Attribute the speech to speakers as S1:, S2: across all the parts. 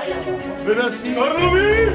S1: Vynasí Karlovy!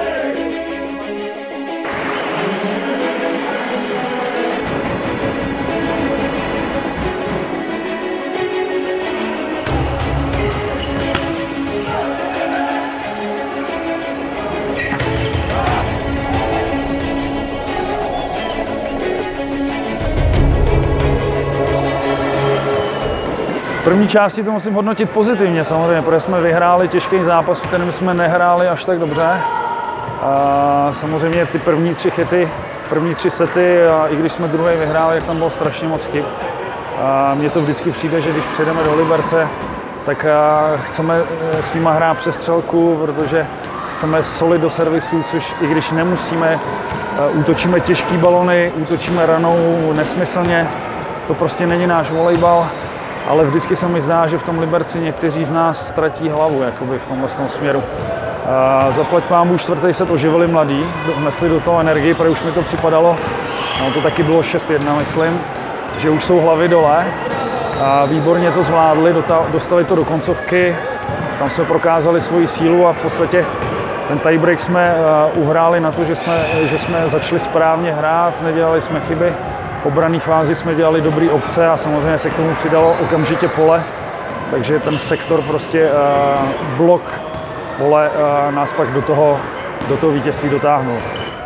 S2: V první části to musím hodnotit pozitivně samozřejmě, protože jsme vyhráli těžký zápas, kterým jsme nehráli až tak dobře. A samozřejmě ty první 3 chyty, první 3 sety, a i když jsme druhý vyhráli, tak tam bylo strašně moc chyb. A mně to vždycky přijde, že když přijedeme do Liberce, tak chceme s nima hrát přestřelku, protože chceme solit do servisu, což i když nemusíme, útočíme těžký balony, útočíme ranou nesmyslně, to prostě není náš volejbal. Ale vždycky se mi zdá, že v tom Liberci někteří z nás ztratí hlavu jakoby v tomhle směru. Zaplať pámu, 4. set oživili mladí, vnesli do toho energii, protože už mi to připadalo, no to taky bylo 6-1, myslím, že už jsou hlavy dole. Výborně to zvládli, dostali to do koncovky, tam jsme prokázali svoji sílu a v podstatě ten tiebreak jsme uhráli na to, že jsme začali správně hrát, nedělali jsme chyby. V obranné fázi jsme dělali dobré opce a samozřejmě se k tomu přidalo okamžitě pole, takže ten sektor prostě blok pole nás pak do toho vítězství dotáhnul.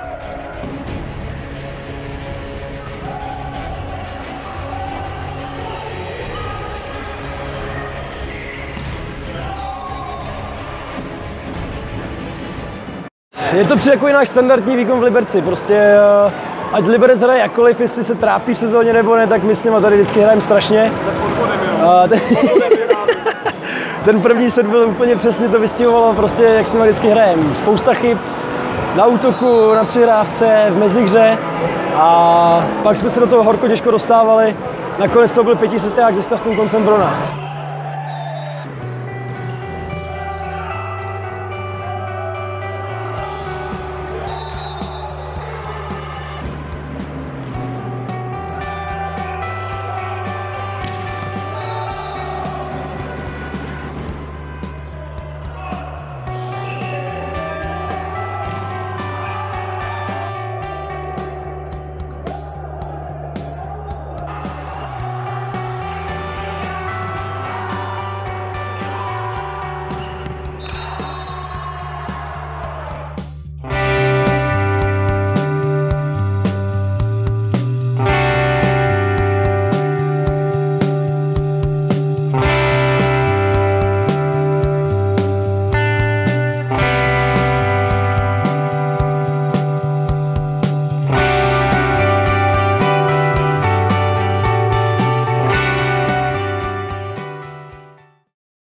S3: Je to takový náš standardní výkon v Liberci, prostě ať Liberec hraje jakkoliv, jestli se trápí v sezóně nebo ne, tak my s nimi tady vždycky hrajeme strašně. Ten první set byl úplně přesně, to vystihovalo prostě, jak s nimi vždycky hrajeme. Spousta chyb na útoku, na přihrávce, v mezihře a pak jsme se do toho horko těžko dostávali. Nakonec to byl 5seták se strašným koncem pro nás.